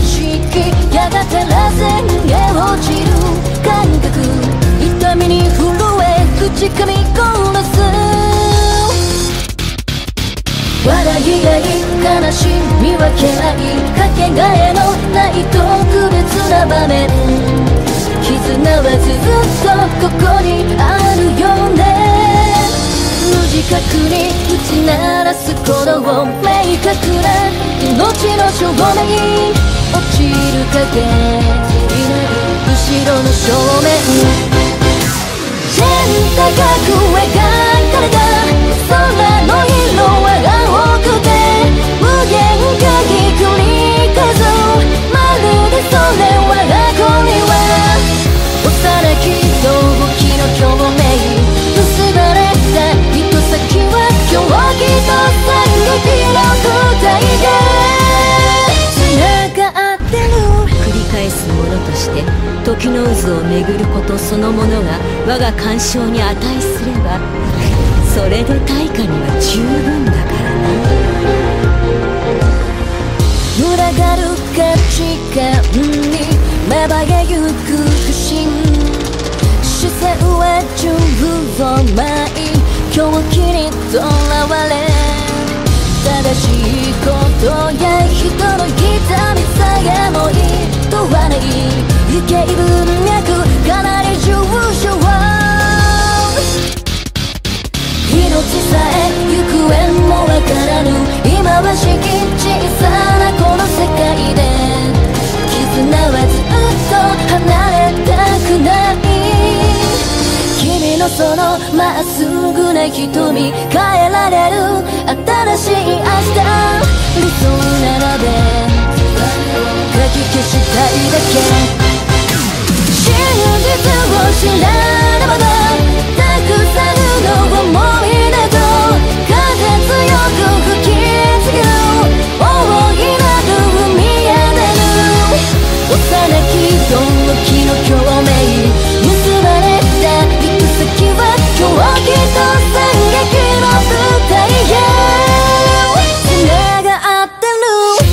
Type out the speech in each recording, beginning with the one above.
識やがて螺旋へ落ちる感覚、痛みに震え口噛み殺す。笑い合い悲しみ分け合いかけがえのない特別な場面、絆はずっとここにあるよね。無自覚に打ち鳴らす鼓動、明確な命の証明、落ちる影後ろの正面、天高く描かれた空の色は青くて無限が繰り返す、まるでそれはこれは幼き同期の共鳴、結ばれた糸先は狂気と惨劇の舞台で繋がってる。繰り返すものとして時の渦を巡ることそのものが我が干渉に値すれば、それで対価には十分だからな。群がる価値観に芽生えゆく不信、視線は十分舞い狂気にとらわれ、正しいことや人の痛みさえもいとわない異形文脈かなり重症、命さえ行方もわからぬ今はしき小さなこの世界で、絆はずっと離れたくない。君のそのまっすぐな瞳変えられる新しい明日、理想ならで書き消したいだけ、真実を知らねばな、たくさんの思い出と風強く吹きつける大いなる海や出る幼き動機の共鳴、結ばれた行く先は狂気と惨劇の舞台へ繋がってる。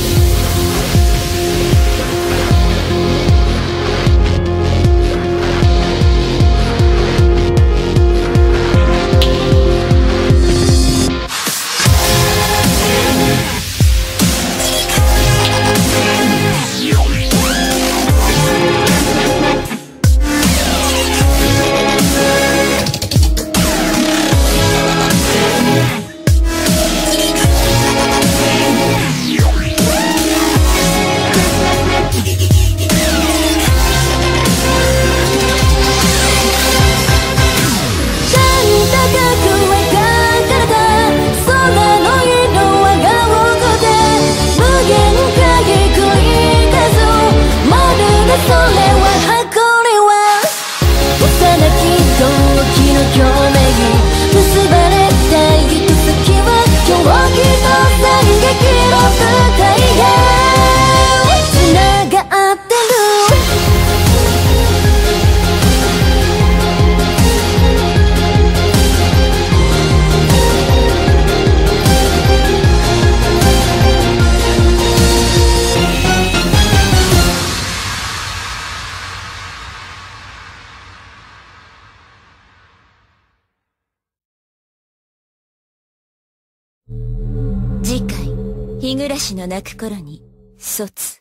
次回、日暮の泣く頃に卒。